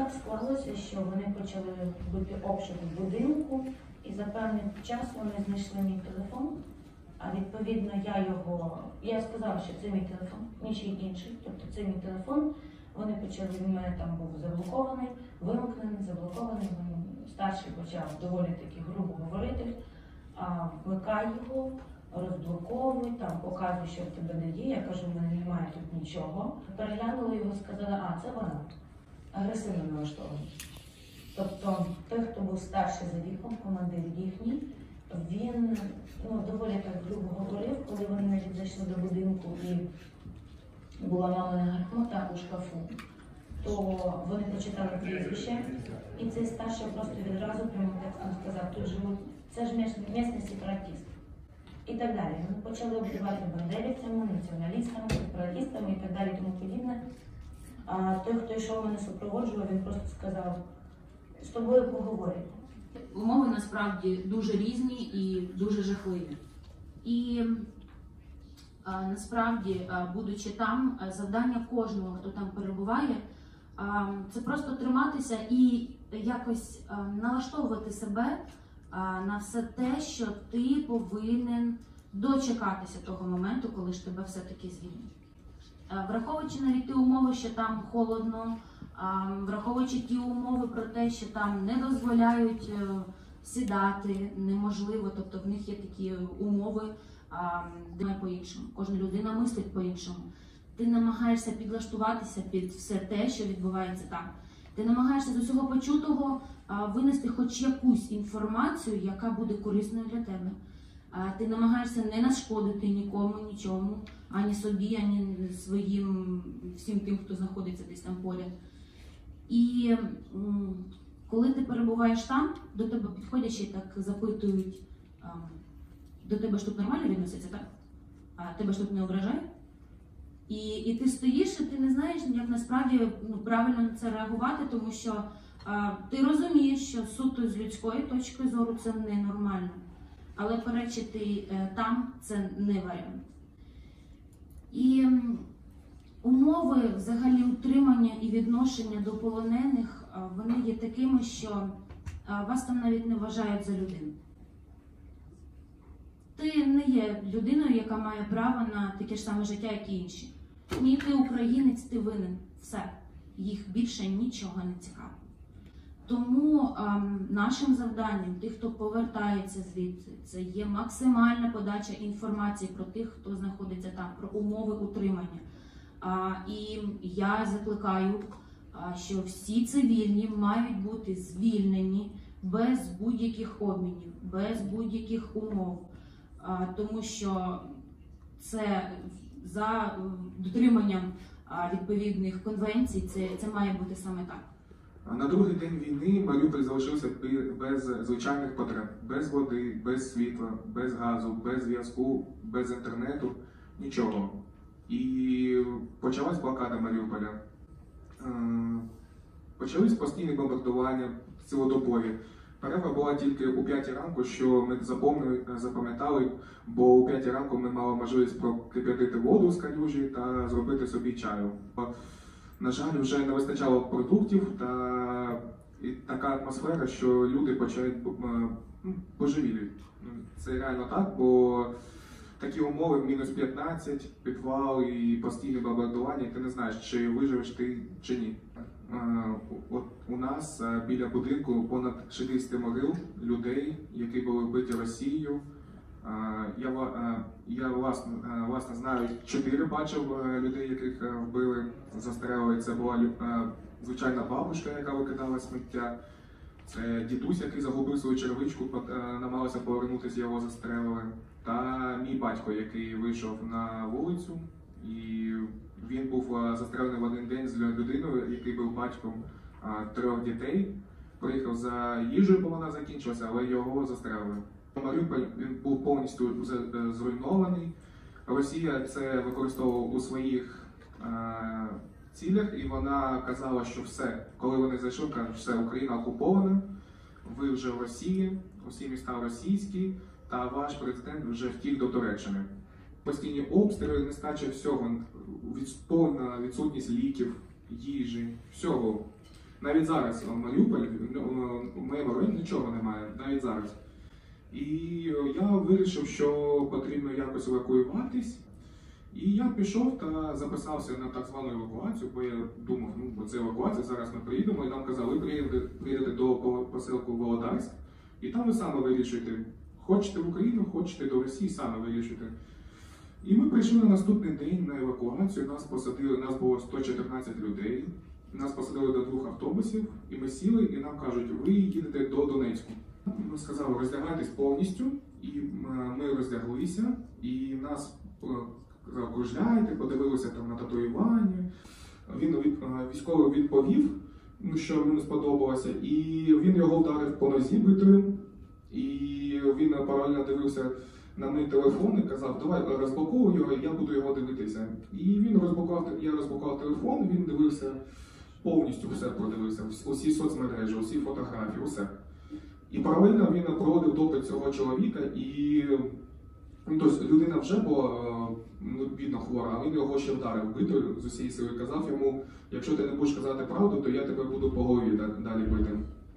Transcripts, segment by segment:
так склалося, що вони почали робити обшук в будинку, і за певний час вони знайшли мій телефон. А відповідно я сказала, що це мій телефон, нічий інший, тобто це мій телефон. Вони почали, він мене там був заблокований, вимкнений, заблокований. Старший почав доволі таки грубо говорити, вмикай його, розблоковуй, там показуй, що в тебе не діє. Я кажу, в мене немає тут нічого. Переглянули його, сказали, це вона. Агресивно налаштований. Тобто той, хто був старший за віком, командир їхній, він доволі так грубо говорив, коли вони навіть зайшли до будинку і була мамина гармота у шкафу, то вони почитали прізвище, і цей старший просто відразу прямо текстом сказав, тут живуть, це ж місний сепаратист. І так далі. Вони почали обзивати бандерівцями, націоналістами, сепаратистами і так далі, тому подібне. А той, хто йшов мене супроводжував, він просто сказав, з тобою поговорити. Умови насправді дуже різні і дуже жахливі. І насправді, будучи там, завдання кожного, хто там перебуває, це просто триматися і якось налаштовувати себе на все те, що ти повинен дочекатися того моменту, коли ж тебе все-таки звільнять. Враховуючи навіть ті умови, що там холодно, враховуючи ті умови про те, що там не дозволяють сідати, неможливо, тобто в них є такі умови, де по-іншому, кожна людина мислить по-іншому. Ти намагаєшся підлаштуватися під все те, що відбувається там. Ти намагаєшся з усього почутого винести хоч якусь інформацію, яка буде корисною для тебе. Ти намагаєшся не нашкодити нікому, нічому, ані собі, ані своїм, всім тим, хто знаходиться десь там поряд. І коли ти перебуваєш там, до тебе підходять ще так запитують, до тебе ж тут нормально відноситься, так? А тебе ж тут не ображає? І ти стоїш, і ти не знаєш, як насправді правильно на це реагувати, тому що ти розумієш, що суто з людської точки зору це ненормально. Але перечити там це не варіант. І умови взагалі утримання і відношення до полонених, вони є такими, що вас там навіть не вважають за людину. Ти не є людиною, яка має право на таке ж саме життя, як і інші. Ні, ти українець, ти винен. Все. Їх більше нічого не цікаво. Тому нашим завданням, тих, хто повертається звідси, це є максимальна подача інформації про тих, хто знаходиться там, про умови утримання. І я закликаю, що всі цивільні мають бути звільнені без будь-яких обмінів, без будь-яких умов. Тому що це за дотриманням відповідних конвенцій, це має бути саме так. На другий день війни Маріуполь залишився без звичайних потреб, без води, без світла, без газу, без зв'язку, без інтернету, нічого. І почалась блокада Маріуполя. Почались постійні бомбардування цілодобові. Перерва була тільки о 5 ранку, що ми запам'ятали, бо о 5 ранку ми мали можливість прокип'ятити воду з калюжі та зробити собі чаю. На жаль, вже не вистачало продуктів та така атмосфера, що люди почають божевілі. Це реально так, бо такі умови, мінус 15, підвал і постійне бомбардування, ти не знаєш, чи виживеш ти, чи ні. От у нас біля будинку понад 60 могил людей, які були вбиті Росією. Я власне знаю, 4 бачив людей, яких вбили, застрелили. Це була звичайна бабушка, яка викидала сміття. Це дідусь, який загубив свою черевичку, намагався повернутися, його застрелили. Та мій батько, який вийшов на вулицю, і він був застрелений в один день з людиною, який був батьком 3 дітей. Приїхав за їжею, бо вона закінчилася, але його застрелили. Маріуполь він був повністю зруйнований. Росія це використовувала у своїх цілях, і вона казала, що все, коли вони зайшли, кажуть, все, Україна окупована, ви вже в Росії, усі міста російські, та ваш президент вже втік до Туреччини. Постійні обстріли, нестача всього, повна відсутність ліків, їжі, всього. Навіть зараз в Маріуполі, в моєму районі нічого немає, навіть зараз. І я вирішив, що потрібно якось евакуюватись. І я пішов та записався на так звану евакуацію, бо я думав, бо це евакуація, зараз ми приїдемо, і нам казали, ви приїдете до поселку Володарськ, і там ви саме вирішуєте, хочете в Україну, хочете до Росії, саме вирішуєте. І ми прийшли на наступний день на евакуацію, нас посадили, нас було 114 людей, нас посадили до 2 автобусів, і ми сіли, і нам кажуть, ви їдете до Донецьку. Ми сказали, роздягайтесь повністю, і ми роздяглися, і нас окружляйте, подивилися там на татуювання. Військовий відповів, що йому не сподобалося, і він його вдарив по нозі битою, і він паралельно дивився на мій телефон і казав, давай розблоковуй його, я буду його дивитися. І я розблокував телефон, він дивився повністю, все продивився, усі соцмережі, усі фотографії, усе. І паралельно він проводив допит цього чоловіка, і тобто людина вже була бідно хвора, а він його ще вдарив битою з усієї сили, казав йому, якщо ти не будеш казати правду, то я тебе буду по голові далі бити.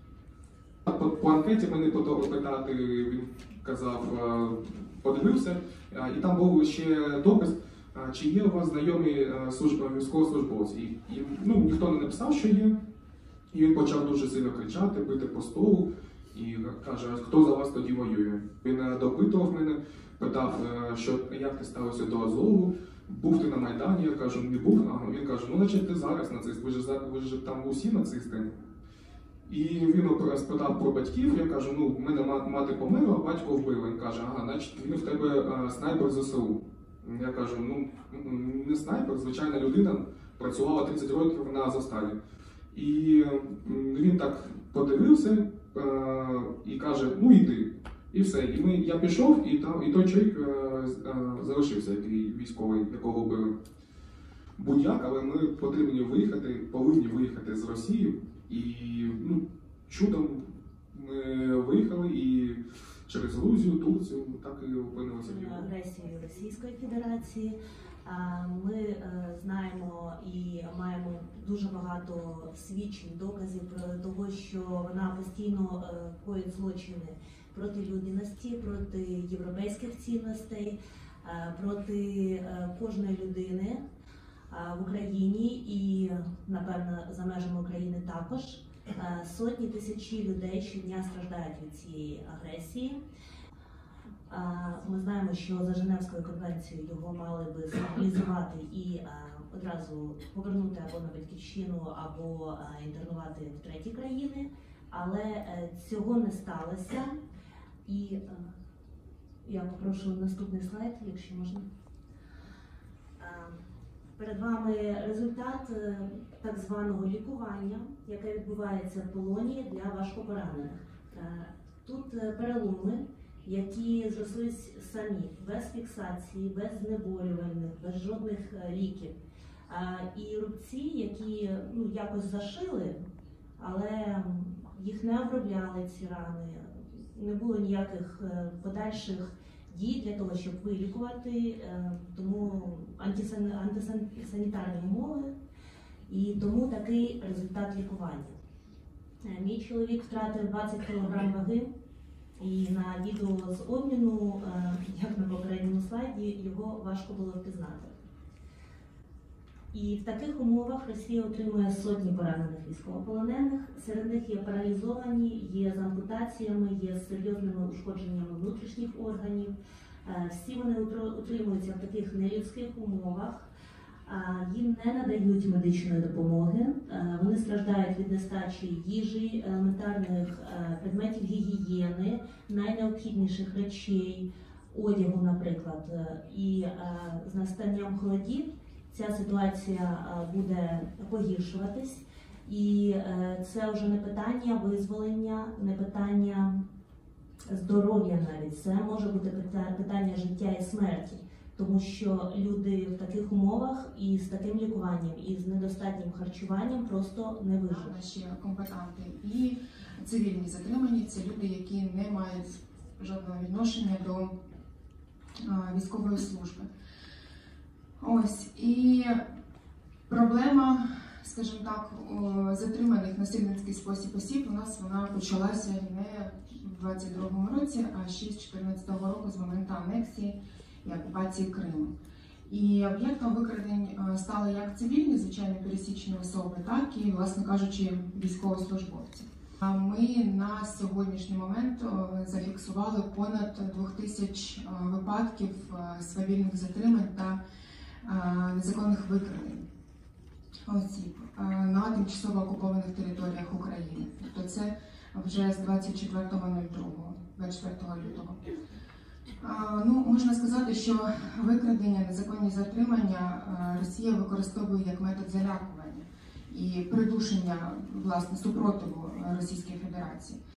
По анкеті мене питати, він казав, подивився, і там був ще допис, чи є у вас знайомі військовослужбовці. І ніхто не написав, що є. І він почав дуже сильно кричати, бити по столу і каже, хто за вас тоді воює. Він допитував мене, питав, як ти ставився до Азову, був ти на Майдані, я кажу, не був. А він каже, значить ти зараз нацист, ви ж там усі нацисти. І він спитав про батьків, я кажу, в мене мати померла, а батько вбили. Він каже, значить він в тебе снайпер ЗСУ. Я кажу, не снайпер, звичайна людина, працювала 30 років на Азовсталі. І він так подивився і каже, йди. І все. І я пішов, і той чоловік залишився, який військовий, якого вбили. Будь-як, але ми повинні виїхати з Росії. І чудом ми виїхали і через Грузію, Турцію, так і опинилися в Європі. Агресією Російської Федерації. Ми знаємо і маємо дуже багато свідчень, доказів того, що вона постійно коїть злочини проти людяності, проти європейських цінностей, проти кожної людини в Україні і, напевно, за межами України також. Сотні тисячі людей щодня страждають від цієї агресії. Ми знаємо, що за Женевською конвенцією його мали би змобілізувати і одразу повернути або на батьківщину, або інтернувати в треті країни, але цього не сталося. І я попрошу наступний слайд, якщо можна. Перед вами результат так званого лікування, яке відбувається в полоні для важкопоранених. Тут переломи, які зрослись самі, без фіксації, без знеболювальних, без жодних ліків. І рубці, які якось зашили, але їх не обробляли, ці рани, не було ніяких подальших дій для того, щоб вилікувати, тому антисанітарні умови, і тому такий результат лікування. Мій чоловік втратив 20 кг ваги, і на відео з обміну, як на попередньому слайді, його важко було впізнати. І в таких умовах Росія отримує сотні поранених військовополонених, серед них є паралізовані, є з ампутаціями, є з серйозними ушкодженнями внутрішніх органів. Всі вони утримуються в таких нелюдських умовах, їм не надають медичної допомоги, вони страждають від нестачі їжі, елементарних предметів гігієни, найнеобхідніших речей, одягу, наприклад. І з настанням холодів ця ситуація буде погіршуватись, і це вже не питання визволення, не питання здоров'я навіть, це може бути питання життя і смерті, тому що люди в таких умовах і з таким лікуванням, і з недостатнім харчуванням просто не виживуть. Наші комбатанти і цивільні затримані – це люди, які не мають жодного відношення до військової служби. Ось, і проблема скажімо так, затриманих в насильницький спосіб осіб у нас вона почалася не в 22-му році, а ще з 14-го року з моменту анексії і окупації Криму. І об'єктом викрадень стали як цивільні, звичайно, пересічні особи, так і, власне кажучи, військовослужбовці. Ми на сьогоднішній момент зафіксували понад 2000 випадків свавільних затримань та незаконних викрадень осіб на тимчасово окупованих територіях України. Тобто це вже з 24.02, 24 лютого. Ну, можна сказати, що викрадення, незаконні затримання Росія використовує як метод залякування і придушення, власне, супротиву Російської Федерації.